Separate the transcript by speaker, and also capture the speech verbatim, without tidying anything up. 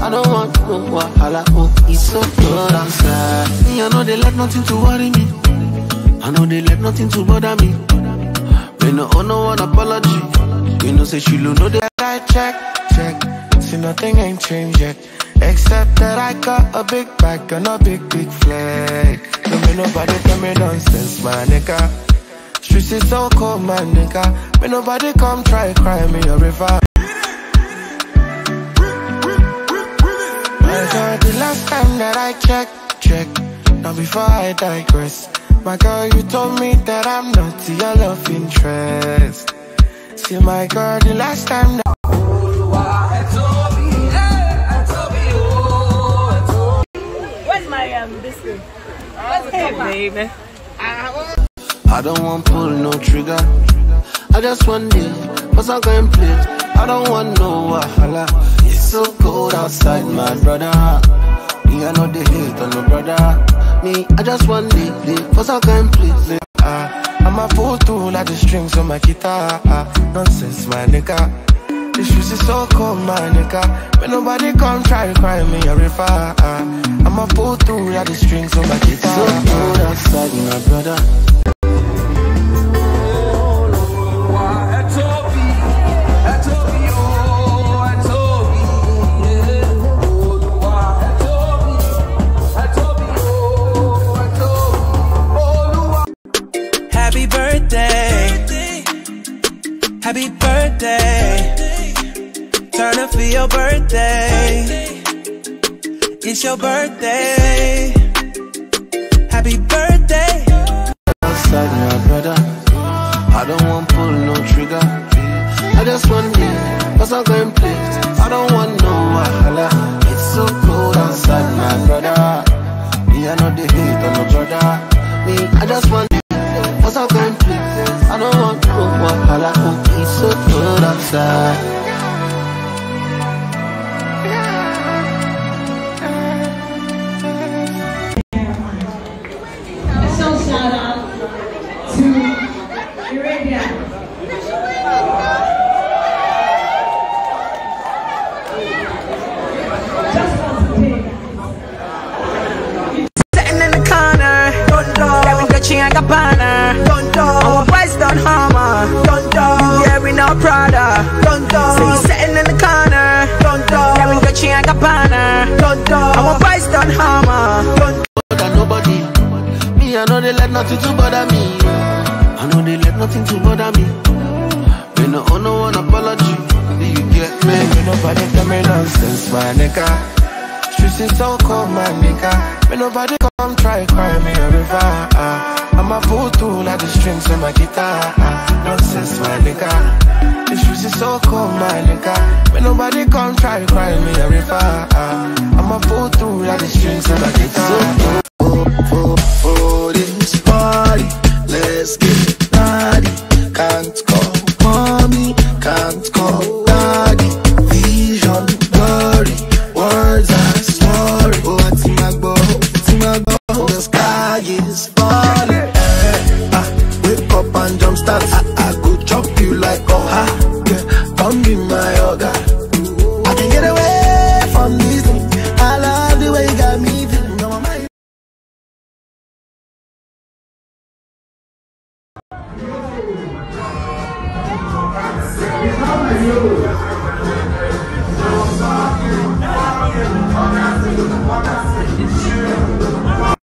Speaker 1: I don't want no wahala, oh, it's so good outside. Me, I know they let nothing to worry me. I know they let nothing to bother me. Me no owe no one apology. You know say she know that I check, check. See nothing ain't changed yet, except that I got a big bag and a big, big flag. Don't make nobody tell me nonsense, my nigga. Streets is so cold, my nigga. May nobody come try cry me a river. My girl, the last time that I checked, check. Now before I digress, my girl, you told me that I'm not your love interest. See, my girl, the last time that
Speaker 2: where's my um biscuit? Where's the paper? Baby.
Speaker 1: I don't want pull no trigger. I just want this, but I'm going play. I don't want no wahala. It's so cold outside, my brother. Me, I know they hate on no brother. Me, I just want this, but I'm going play. Uh, I'm a fool too, like the strings on my guitar. Uh, nonsense, my nigga. This shoes is so cold, my nigga. When nobody come try to cry me a river. Uh, I'm a fool too, like the strings on my guitar. So cold outside, my brother.
Speaker 3: Happy birthday, happy birthday, turn up for your birthday, it's your birthday, happy birthday.
Speaker 1: Outside, my brother, I don't want pull no trigger. I just want this, cause I'm going play. I don't want no wahala. It's so cold outside, my brother. Me, I know they hate on no brother. Me, I just want this, cause I'm going play. I don't want no wahala. It's so cold outside.
Speaker 3: Our boys don't hammer, don't do. Yeah, we no Prada, don't do. So you sitting in the corner, don't do. Yeah, we Gucci and Gabbana, don't do. Our boys don't hammer, don't do.
Speaker 1: Bother nobody. Me, I know they let nothing to bother me. I know they let nothing to bother me. Me no owe no one apology. Do you get me? Me nobody tell me nonsense, my nigga. Streets is so cold, my nigga. Me nobody come try cry me a river. Uh, I'm a fool too, like the strings on my guitar. Uh, nonsense, my nigga. The streets is so cold, my nigga. Me nobody come try cry me a river. Uh, I'm a fool too, like the strings on my guitar.
Speaker 4: For, for, for this party, let's get